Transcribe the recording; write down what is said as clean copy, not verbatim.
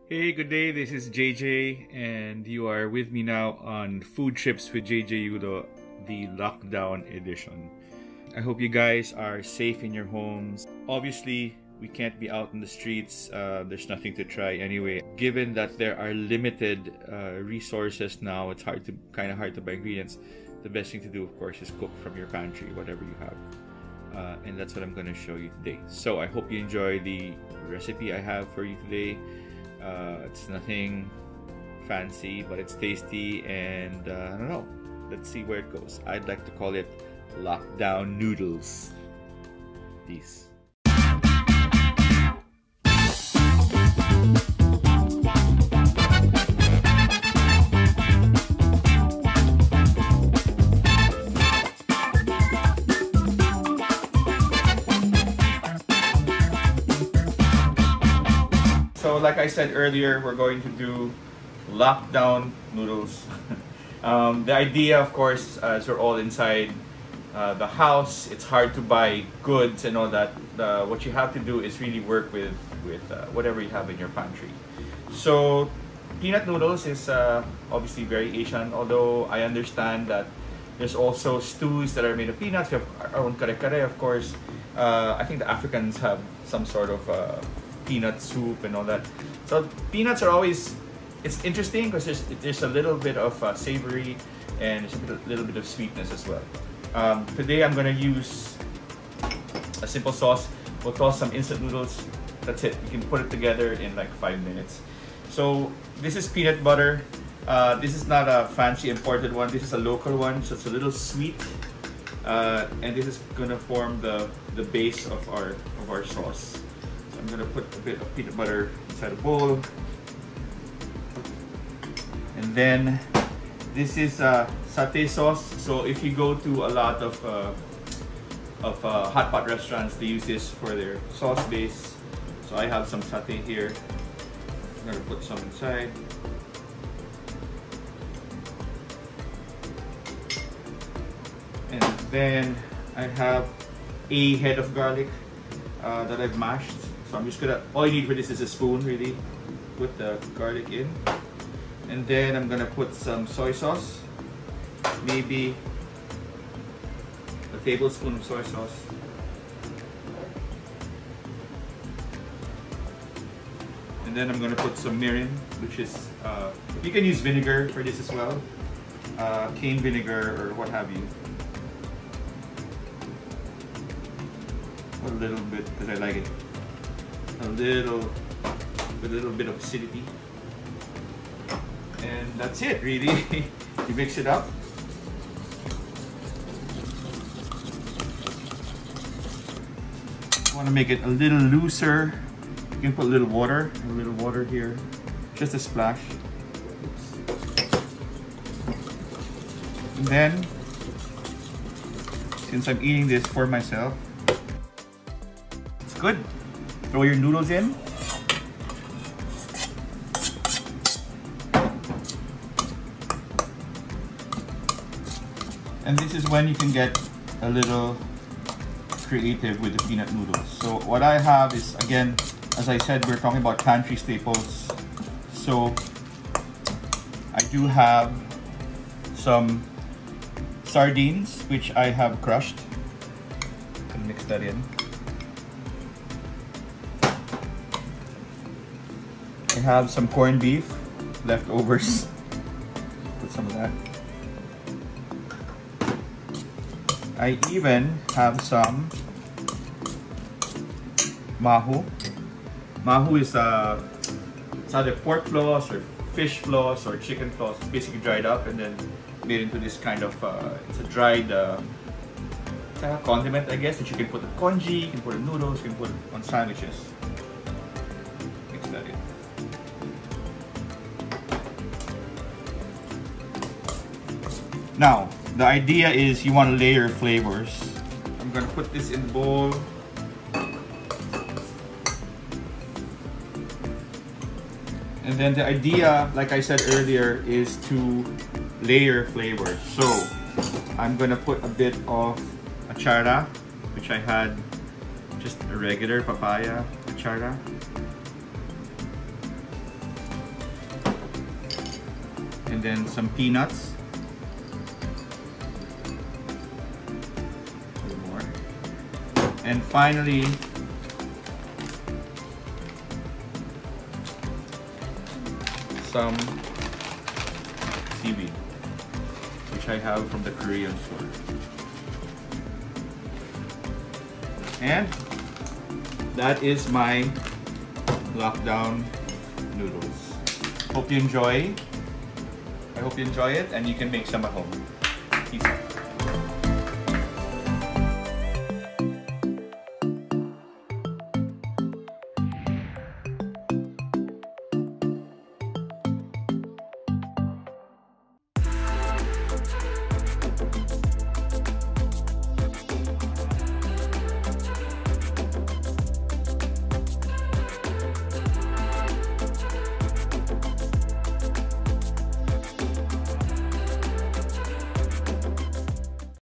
Hey, good day. This is JJ, and you are with me now on Food Trips with JJ Yudo, the lockdown edition. I hope you guys are safe in your homes. Obviously, we can't be out in the streets. There's nothing to try anyway. Given that there are limited resources now, it's kind of hard to buy ingredients. The best thing to do, of course, is cook from your pantry, whatever you have. And that's what I'm going to show you today. So I hope you enjoy the recipe I have for you today. It's nothing fancy, but it's tasty, and I don't know. Let's see where it goes. I'd like to call it lockdown noodles. Peace. So like I said earlier, we're going to do lockdown noodles. The idea, of course, as we're all inside the house, it's hard to buy goods and all that. What you have to do is really work with whatever you have in your pantry. So peanut noodles is obviously very Asian, although I understand that there's also stews that are made of peanuts. We have our own kare-kare, of course. I think the Africans have some sort of peanut soup and all that. So peanuts are always, it's interesting because there's a little bit of savory and there's a little bit of sweetness as well. Today I'm going to use a simple sauce. We'll toss some instant noodles. That's it. You can put it together in like 5 minutes. So this is peanut butter. This is not a fancy imported one. This is a local one, so it's a little sweet. And this is going to form the base of our sauce. I'm going to put a bit of peanut butter inside a bowl. And then this is satay sauce. So if you go to a lot of hot pot restaurants, they use this for their sauce base. So I have some satay here. I'm going to put some inside. And then I have a head of garlic that I've mashed. So I'm just gonna, all you need for this is a spoon, really. Put the garlic in. And then I'm gonna put some soy sauce. Maybe a tablespoon of soy sauce. And then I'm gonna put some mirin, which is, you can use vinegar for this as well. Cane vinegar or what have you. A little bit, because I like it. With a little bit of acidity, and that's it really. You mix it up. Want to make it a little looser, you can put a little water here, just a splash. And then, since I'm eating this for myself, it's good. Throw your noodles in. And this is when you can get a little creative with the peanut noodles. So what I have is, again, as I said, we're talking about pantry staples. So I do have some sardines, which I have crushed. I'll mix that in. I have some corned beef, leftovers. Put some of that. I even have some mahu. Mahu is it's either pork floss or fish floss or chicken floss. It's basically dried up and then made into this kind of, it's a dried condiment, I guess, that you can put in congee, you can put in noodles, you can put it on sandwiches. Mix that in. Now, the idea is you want to layer flavors. I'm going to put this in the bowl. And then the idea, like I said earlier, is to layer flavors. So, I'm going to put a bit of achara, which I had just a regular papaya achara. And then some peanuts. A little more. And finally, some seaweed, which I have from the Korean store. And that is my lockdown noodles. Hope you enjoy. I hope you enjoy it and you can make some at home. Peace out.